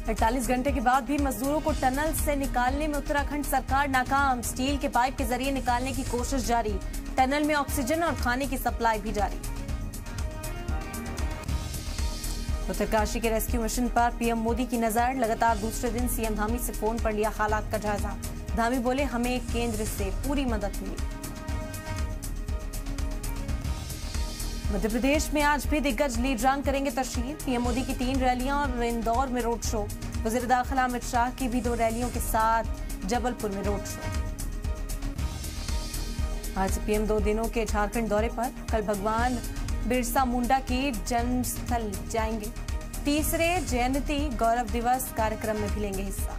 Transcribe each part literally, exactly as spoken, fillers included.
अड़तालीस घंटे के बाद भी मजदूरों को टनल से निकालने में उत्तराखंड सरकार नाकाम। स्टील के पाइप के जरिए निकालने की कोशिश जारी। टनल में ऑक्सीजन और खाने की सप्लाई भी जारी। उत्तरकाशी के रेस्क्यू मिशन पर पीएम मोदी की नजर। लगातार दूसरे दिन सीएम धामी से फोन पर लिया हालात का जायजा। धामी बोले, हमें केंद्र से पूरी मदद मिली। मध्य प्रदेश में आज भी दिग्गज लीडरान करेंगे तशरीफ। पीएम मोदी की तीन रैलियां और इंदौर में रोड शो। वजीर दाखिला अमित शाह की भी दो रैलियों के साथ जबलपुर में रोड शो। आज पीएम दो दिनों के झारखंड दौरे पर। कल भगवान बिरसा मुंडा की जन्मस्थल जाएंगे। तीसरे जयंती गौरव दिवस कार्यक्रम में भी लेंगे हिस्सा।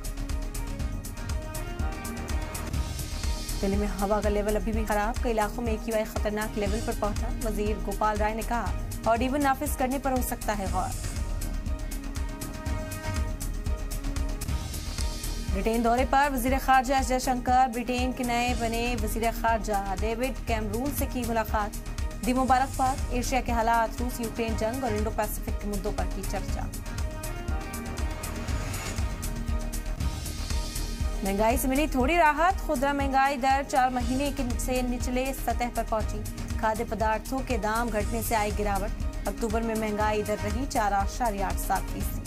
दिल्ली में हवा का लेवल अभी भी खराब। कई इलाकों में एक्यूआई खतरनाक लेवल पर पहुंचा। वजीर गोपाल राय ने कहा, ऑड इवन नाफिज करने पर हो सकता है गौर। ब्रिटेन दौरे पर वजीर खारजा एस जयशंकर। ब्रिटेन के नए बने वजीर खारजा डेविड कैमरून से की मुलाकात। दी मुबारकबाद। एशिया के हालात, रूस यूक्रेन जंग और इंडो पैसिफिक के मुद्दों पर की चर्चा। महंगाई से मिली थोड़ी राहत। खुदरा महंगाई दर चार महीने से निचले सतह पर पहुंची। खाद्य पदार्थों के दाम घटने से आई गिरावट। अक्टूबर में महंगाई दर रही चार आशारिया आठ सात फीसदी।